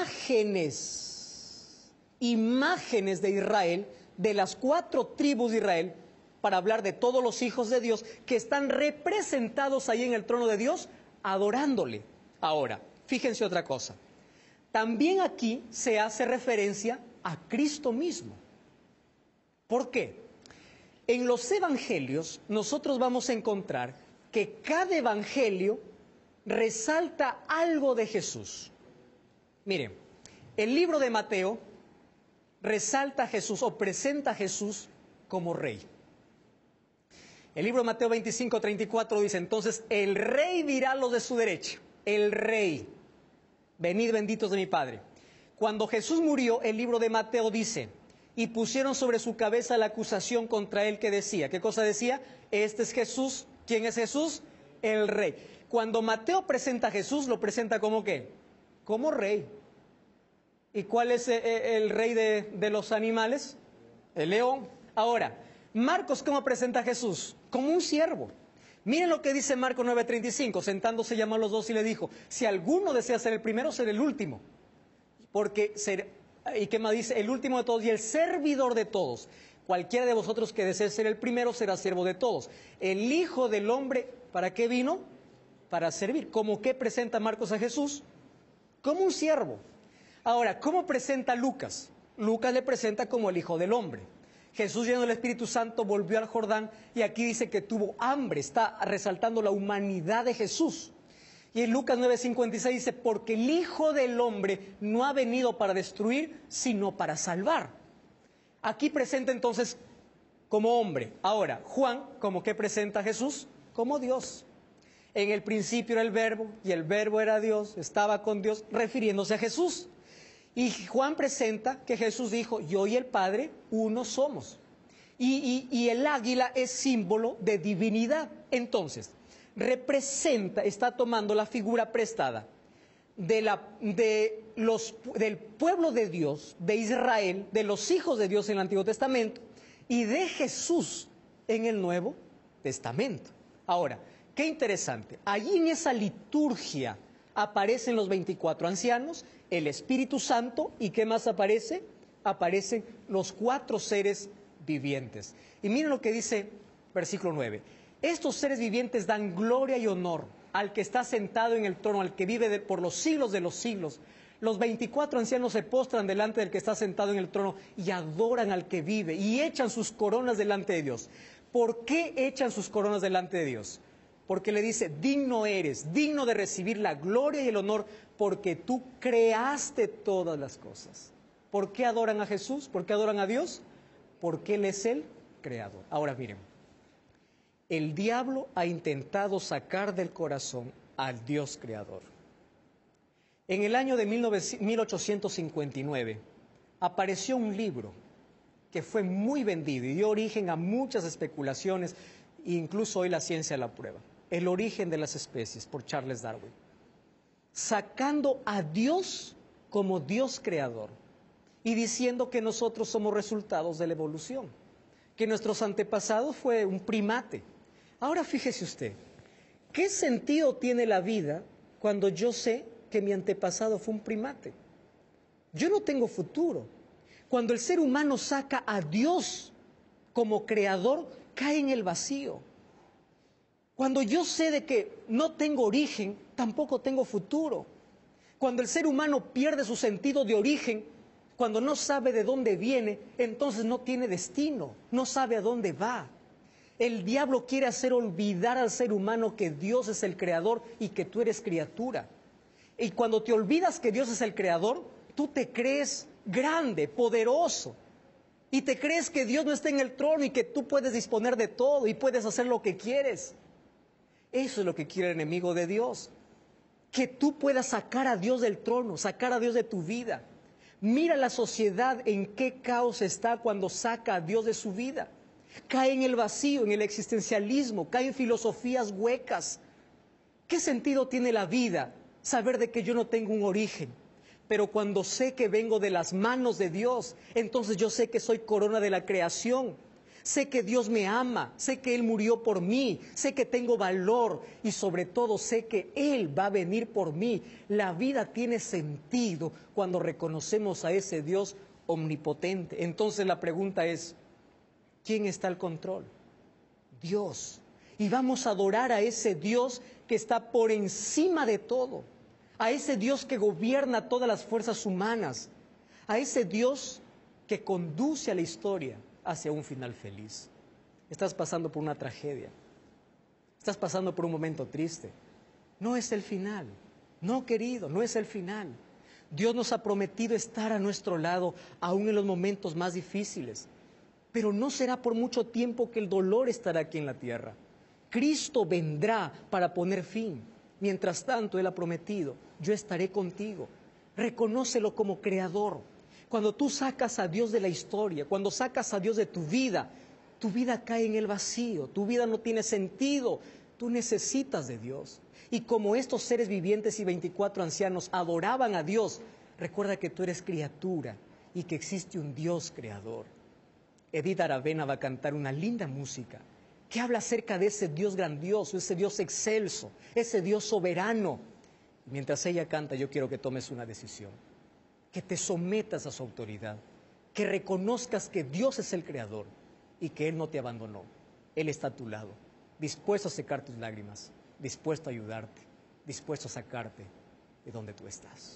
imágenes, imágenes de Israel, de las cuatro tribus de Israel, para hablar de todos los hijos de Dios que están representados ahí en el trono de Dios, adorándole. Ahora, fíjense otra cosa. También aquí se hace referencia a Cristo mismo. ¿Por qué? En los evangelios nosotros vamos a encontrar que cada evangelio resalta algo de Jesús. Miren, el libro de Mateo resalta a Jesús o presenta a Jesús como rey. El libro de Mateo veinticinco, treinta y cuatro dice, entonces el rey dirá a los de su derecha, el rey, venid benditos de mi Padre. Cuando Jesús murió, el libro de Mateo dice, y pusieron sobre su cabeza la acusación contra él que decía, ¿qué cosa decía? Este es Jesús. ¿Quién es Jesús? El rey. Cuando Mateo presenta a Jesús, lo presenta como ¿qué? Como rey. ¿Y cuál es el rey de, de los animales? El león. Ahora, Marcos, ¿cómo presenta a Jesús? Como un siervo. Miren lo que dice Marcos nueve treinta y cinco. Sentándose llamó a los dos y le dijo, si alguno desea ser el primero, ser el último. Porque, ser, ¿y qué más dice? El último de todos y el servidor de todos. Cualquiera de vosotros que desee ser el primero será siervo de todos. El Hijo del Hombre, ¿para qué vino? Para servir. ¿Cómo qué presenta Marcos a Jesús? Como un siervo. Ahora, ¿cómo presenta Lucas? Lucas le presenta como el Hijo del Hombre. Jesús, lleno del Espíritu Santo, volvió al Jordán y aquí dice que tuvo hambre. Está resaltando la humanidad de Jesús. Y en Lucas nueve cincuenta y seis dice, porque el Hijo del Hombre no ha venido para destruir, sino para salvar. Aquí presenta entonces como hombre. Ahora, Juan, ¿cómo que presenta a Jesús? Como Dios. En el principio era el Verbo, y el Verbo era Dios, estaba con Dios, refiriéndose a Jesús. Y Juan presenta que Jesús dijo, yo y el Padre uno somos. Y, y, y el águila es símbolo de divinidad. Entonces, representa, está tomando la figura prestada de la, de los, del pueblo de Dios, de Israel, de los hijos de Dios en el Antiguo Testamento, y de Jesús en el Nuevo Testamento. Ahora, qué interesante, allí en esa liturgia aparecen los veinticuatro ancianos, el Espíritu Santo, ¿y qué más aparece? Aparecen los cuatro seres vivientes. Y miren lo que dice versículo nueve. Estos seres vivientes dan gloria y honor al que está sentado en el trono, al que vive de, por los siglos de los siglos. Los veinticuatro ancianos se postran delante del que está sentado en el trono y adoran al que vive y echan sus coronas delante de Dios. ¿Por qué echan sus coronas delante de Dios? Porque le dice, digno eres, digno de recibir la gloria y el honor, porque tú creaste todas las cosas. ¿Por qué adoran a Jesús? ¿Por qué adoran a Dios? Porque Él es el creador. Ahora miren, el diablo ha intentado sacar del corazón al Dios creador. En el año de mil ochocientos cincuenta y nueve apareció un libro que fue muy vendido y dio origen a muchas especulaciones, e incluso hoy la ciencia la prueba. El origen de las especies, por Charles Darwin. Sacando a Dios como Dios creador y diciendo que nosotros somos resultados de la evolución, que nuestros antepasados fue un primate. Ahora fíjese usted, ¿qué sentido tiene la vida cuando yo sé que mi antepasado fue un primate? Yo no tengo futuro. Cuando el ser humano saca a Dios como creador, cae en el vacío. Cuando yo sé de que no tengo origen, tampoco tengo futuro. Cuando el ser humano pierde su sentido de origen, cuando no sabe de dónde viene, entonces no tiene destino, no sabe a dónde va. El diablo quiere hacer olvidar al ser humano que Dios es el creador y que tú eres criatura. Y cuando te olvidas que Dios es el creador, tú te crees grande, poderoso. Y te crees que Dios no está en el trono y que tú puedes disponer de todo y puedes hacer lo que quieres. Eso es lo que quiere el enemigo de Dios. Que tú puedas sacar a Dios del trono, sacar a Dios de tu vida. Mira la sociedad en qué caos está cuando saca a Dios de su vida. Cae en el vacío, en el existencialismo, cae en filosofías huecas. ¿Qué sentido tiene la vida? Saber de que yo no tengo un origen. Pero cuando sé que vengo de las manos de Dios, entonces yo sé que soy corona de la creación. Sé que Dios me ama, sé que Él murió por mí, sé que tengo valor y sobre todo sé que Él va a venir por mí. La vida tiene sentido cuando reconocemos a ese Dios omnipotente. Entonces la pregunta es, ¿quién está al control? Dios. Y vamos a adorar a ese Dios que está por encima de todo, a ese Dios que gobierna todas las fuerzas humanas, a ese Dios que conduce a la historia hacia un final feliz. Estás pasando por una tragedia, estás pasando por un momento triste. No es el final, no, querido, no es el final. Dios nos ha prometido estar a nuestro lado aún en los momentos más difíciles, pero no será por mucho tiempo que el dolor estará aquí en la tierra. Cristo vendrá para poner fin. Mientras tanto, Él ha prometido, yo estaré contigo. Reconócelo como creador. Cuando tú sacas a Dios de la historia, cuando sacas a Dios de tu vida, tu vida cae en el vacío, tu vida no tiene sentido, tú necesitas de Dios. Y como estos seres vivientes y veinticuatro ancianos adoraban a Dios, recuerda que tú eres criatura y que existe un Dios creador. Edith Aravena va a cantar una linda música que habla acerca de ese Dios grandioso, ese Dios excelso, ese Dios soberano. Mientras ella canta, yo quiero que tomes una decisión, que te sometas a su autoridad, que reconozcas que Dios es el creador y que Él no te abandonó. Él está a tu lado, dispuesto a secar tus lágrimas, dispuesto a ayudarte, dispuesto a sacarte de donde tú estás.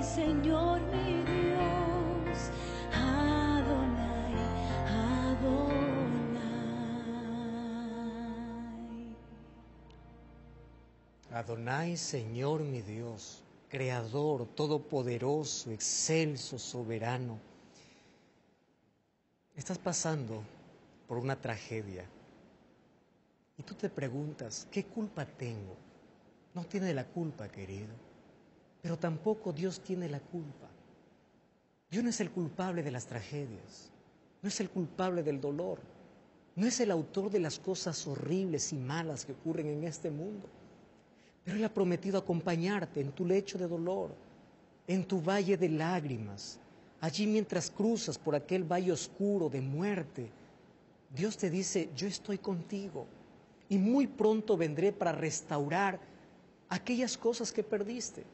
Adonai, Señor mi Dios, Adonai, Adonai. Adonai, Señor mi Dios, Creador, todopoderoso, excelso, soberano. Estás pasando por una tragedia y tú te preguntas, ¿qué culpa tengo? No tiene la culpa, querido, pero tampoco Dios tiene la culpa. Dios no es el culpable de las tragedias, no es el culpable del dolor, no es el autor de las cosas horribles y malas que ocurren en este mundo. Pero Él ha prometido acompañarte en tu lecho de dolor, en tu valle de lágrimas, allí mientras cruzas por aquel valle oscuro de muerte. Dios te dice, yo estoy contigo y muy pronto vendré para restaurar aquellas cosas que perdiste.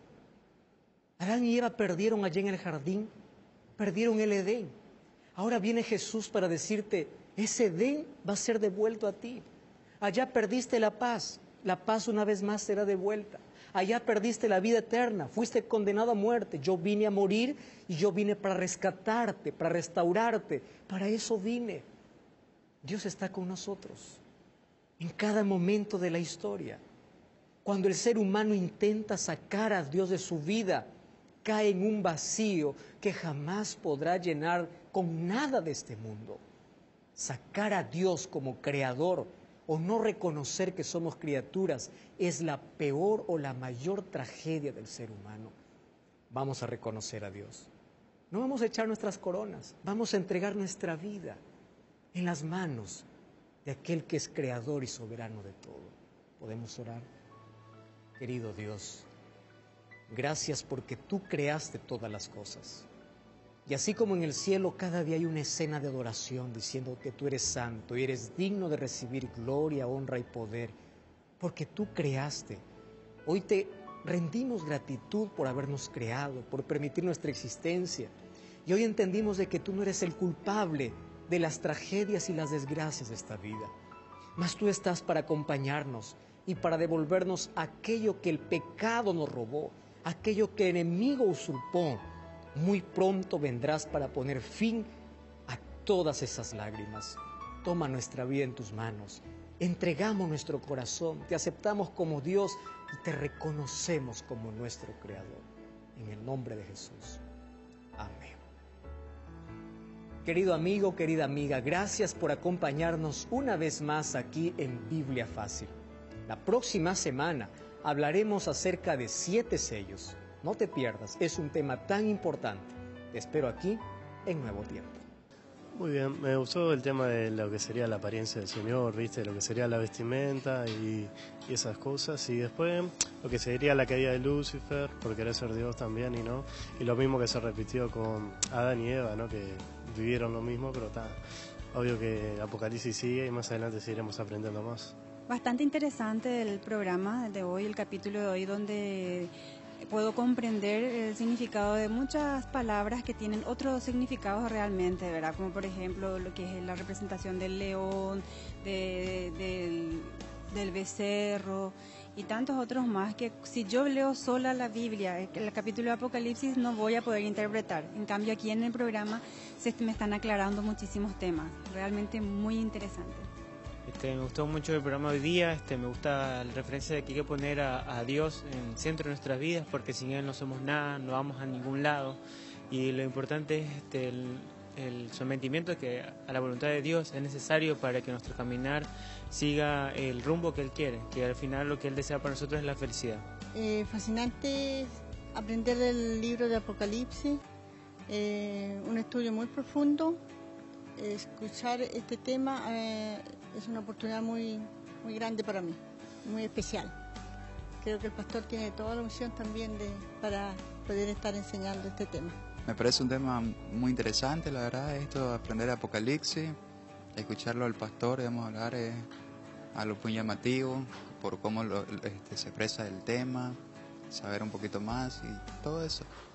Adán y Eva perdieron allí en el jardín, perdieron el Edén. Ahora viene Jesús para decirte, ese Edén va a ser devuelto a ti. Allá perdiste la paz. La paz una vez más será devuelta. Allá perdiste la vida eterna, fuiste condenado a muerte. Yo vine a morir y yo vine para rescatarte, para restaurarte. Para eso vine. Dios está con nosotros en cada momento de la historia. Cuando el ser humano intenta sacar a Dios de su vida, cae en un vacío que jamás podrá llenar con nada de este mundo. Sacar a Dios como creador o no reconocer que somos criaturas es la peor o la mayor tragedia del ser humano. Vamos a reconocer a Dios. No vamos a echar nuestras coronas, vamos a entregar nuestra vida en las manos de aquel que es creador y soberano de todo. ¿Podemos orar? Querido Dios, gracias porque tú creaste todas las cosas. Y así como en el cielo cada día hay una escena de adoración diciendo que tú eres santo y eres digno de recibir gloria, honra y poder, porque tú creaste. Hoy te rendimos gratitud por habernos creado, por permitir nuestra existencia. Y hoy entendimos de que tú no eres el culpable de las tragedias y las desgracias de esta vida. Mas tú estás para acompañarnos y para devolvernos aquello que el pecado nos robó, aquello que el enemigo usurpó. Muy pronto vendrás para poner fin a todas esas lágrimas. Toma nuestra vida en tus manos. Entregamos nuestro corazón, te aceptamos como Dios y te reconocemos como nuestro Creador. En el nombre de Jesús. Amén. Querido amigo, querida amiga, gracias por acompañarnos una vez más aquí en Biblia Fácil. La próxima semana hablaremos acerca de siete sellos. No te pierdas, es un tema tan importante. Te espero aquí en Nuevo Tiempo. Muy bien, me gustó el tema de lo que sería la apariencia del Señor, ¿viste? Lo que sería la vestimenta y, y esas cosas. Y después lo que sería la caída de Lucifer, por querer ser Dios también, y no. Y lo mismo que se repitió con Adán y Eva, ¿no? Que vivieron lo mismo, pero está obvio que el Apocalipsis sigue y más adelante seguiremos aprendiendo más. Bastante interesante el programa de hoy, el capítulo de hoy, donde puedo comprender el significado de muchas palabras que tienen otros significados realmente, ¿verdad? Como por ejemplo lo que es la representación del león, de, de, del, del becerro y tantos otros más que si yo leo sola la Biblia, el capítulo de Apocalipsis, no voy a poder interpretar. En cambio aquí en el programa se me están aclarando muchísimos temas, realmente muy interesante. Este, me gustó mucho el programa hoy día, este, me gusta la referencia de que hay que poner a, a Dios en el centro de nuestras vidas, porque sin Él no somos nada, no vamos a ningún lado, y lo importante es este, el, el sometimiento que a la voluntad de Dios es necesario para que nuestro caminar siga el rumbo que Él quiere, que al final lo que Él desea para nosotros es la felicidad. Eh, fascinante aprender del libro de Apocalipsis, eh, un estudio muy profundo, escuchar este tema eh, es una oportunidad muy, muy grande para mí, muy especial. Creo que el pastor tiene toda la unción también de, para poder estar enseñando este tema. Me parece un tema muy interesante, la verdad, esto de aprender Apocalipsis, escucharlo al pastor, digamos, hablar es algo muy llamativo, por cómo lo, este, se expresa el tema, saber un poquito más y todo eso.